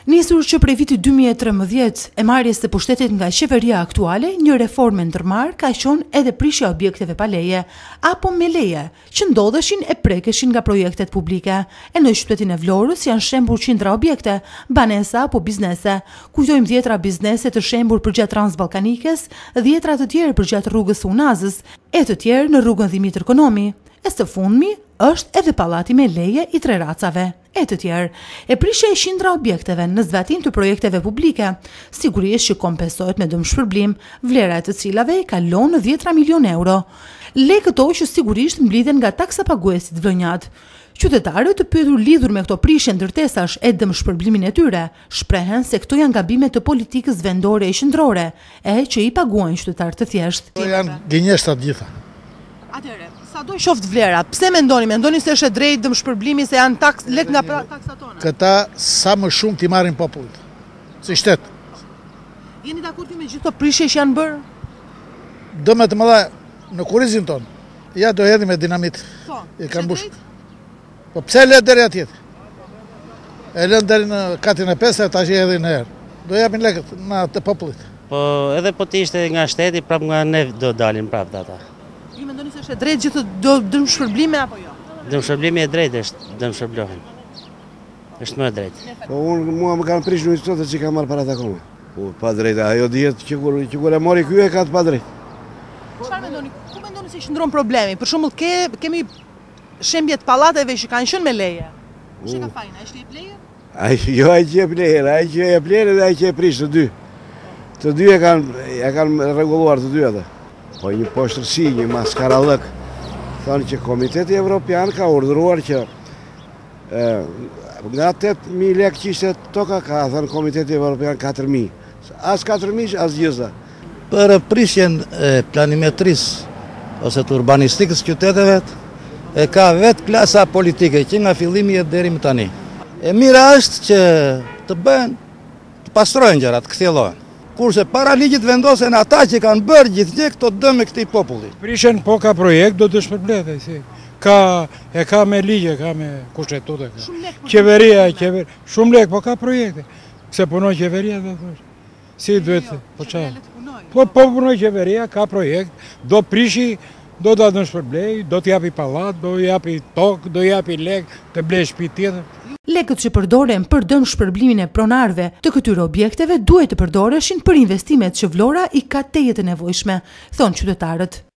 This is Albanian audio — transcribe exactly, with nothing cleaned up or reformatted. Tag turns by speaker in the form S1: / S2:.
S1: Nisur që prej vitit dy mijë e trembëdhjetë e marrjes së pushtetit nga qeveria aktuale, një reformë ndërmarrë ka qenë edhe prishja objekteve pa leje apo me leje, që ndodheshin e prekeshin nga projektet publike. E në qytetin e Vlorës janë shembur qindra objekte, banesa apo biznese. Kujtojmë dhjetra biznese të shembur përgjatë Transballkanikës, dhjetra të tjerë përgjatë rrugës Unazës, e të tjerë në rrugën Dimitër Konomi. E së fundmi është edhe pallati me leje i Treracave, e të tjerë. E prishja e qindra objekteve në zbatim të projekteve publike, sigurisht që kompensohet me dëmshpërblim, vlera e të cilave i kalon në dhjetra milion euro. Le këto që sigurisht mblidhen nga taksa paguesit vlonjat. Qytetarët të pyetur lidhur me këto prishje ndërtesash e dëmshpërblimin e tyre, shprehen se këto janë gabime të politikës vendore e qendrore, e që i paguajnë qytetarë të thjeshtë.
S2: Këto janë gënjeshtra të gjitha.
S1: Atëherë, sa do qoftë vlera, pse mendoni, mendoni se është e drejtë dëmshpërblimi se janë taks lek nga taksat tona?
S2: Këta sa më shumë t'i marrin popullit, si shtet.
S1: Jeni dakord me gjithë këto prishje që janë bërë?
S2: Dëmet të mëdha në kurrizin ton. Ja do hedhim me dinamit.
S1: Po.
S2: E kanë mbush. Po pse le deri atje? E lën deri në katin e pesë, tash e hedhin herë. Do japin lekët na të popullit.
S3: Po edhe po të ishte nga shteti, prap nga ne do dalin prap ata.
S1: Ju mendoni se është e drejtë gjithë do dëmshpërblime apo jo?
S3: Dëmshpërblimi e drejtë është dëmshpërblohen. Është më e drejtë.
S4: Po unë mua më kanë prishur një çotë që kam marrë para akoma. Po pa drejtë, ajo dihet që kur që kur e mori ky e ka të pa drejtë.
S1: Çfarë mendoni? Ku mendoni se qëndron problemi? Për shembull, ke kemi shembje të pallateve që kanë qenë me leje. Kush e ka fajin? Ai që jep leje?
S4: Ai jo ai që jep leje, ai që jep leje dhe ai që e prish të dy. Të dy e kanë e kanë rregulluar të dy ata. Po një poshtërsi, një maskarallëk. Thonë që Komiteti Evropian ka urdhëruar që e, nga tetë mijë lekë që ishte toka, ka thënë Komiteti Evropian katër mijë. As katër mijë, as gjysma.
S5: Për prishjen e planimetrisë ose të urbanistikës qyteteve e ka vetë klasa politike që nga fillimi e deri më tani. E mira është që të bëhen, të pastrojnë gjërat, kthjellohen. Kurse para ligjit vendosen ata që kanë bërë gjithnjë këto dëme këtij populli.
S6: Prishen po ka projekt do të shpërblete, si. Ka e ka me ligje, ka me kushtetutë. Qeveria, qever, shumë lek, po ka projekte. Se punon qeveria do thosh. Si duhet, po çfarë? Po po punoj qeveria, ka projekt, do prishi, do ta dëmshpërblej, do t'japi pallat, do japi tokë, do japi lek, të blej shtëpi tjetër.
S1: Lekët që përdoren për dëmshpërblimin e pronarëve të këtyre objekteve duhet të përdoreshin për investimet që Vlora i ka teje të nevojshme, thonë qytetarët.